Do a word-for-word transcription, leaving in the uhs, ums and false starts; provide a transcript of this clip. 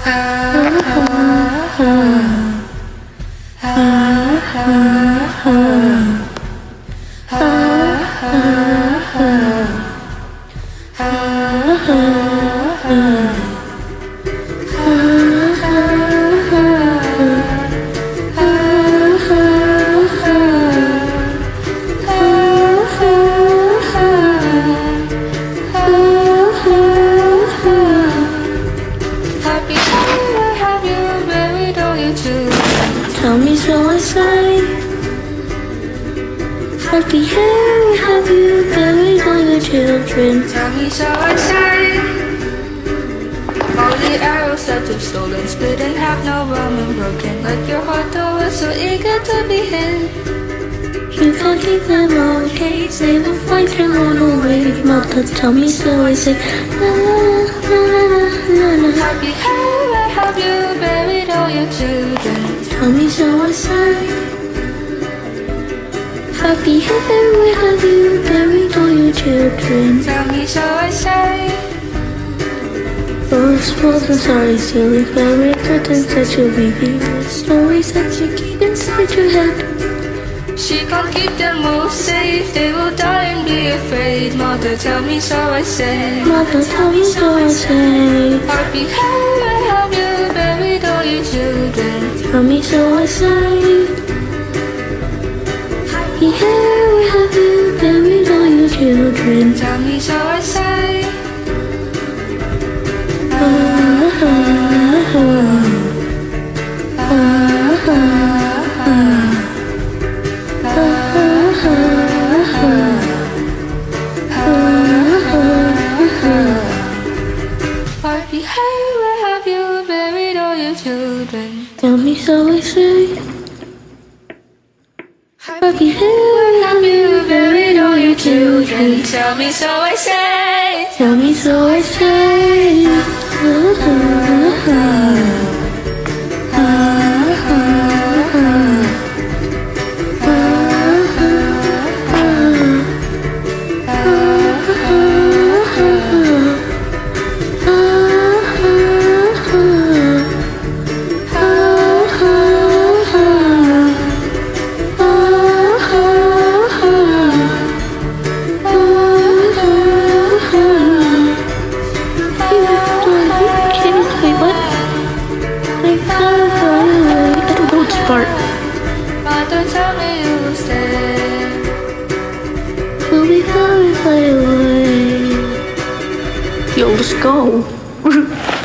Tell me, so I say. Harpy, hare, have you buried all your children? Tell me, so I say. All the arrows that you've stolen, split in half, no bone and broken. Like your heart, though, was so eager to be hid. You can't keep them all in cage, they will fight and run away. Mother, tell me, so I say. La la la la la la. Harpy, hare, have you buried all your children? Tell me, so I say. Harpy, hare, where have you buried all your children? Tell me, so I say. Forest walls and sorry silly fairy curtains that you'll be reading. Stories that you keep inside your head. She can't keep them all safe, they will die and be afraid. Mother, tell me, so I say. Mother, tell me, so I say. Harpy, hare, have you buried all your children? Tell me, so I say. Harpy, hare, where have you buried all your children? Tell me, so I say. Ah, ah, ah, ah, ah, ah. Harpy, hare, where have you buried all your children? Tell me, so I say. Harpy, hare, Where have you buried all your children? Tell me, so I say. tell me, so I say. Ah, ah, ah. Mother, tell me you will stay. We'll be far away. Yo, let's go.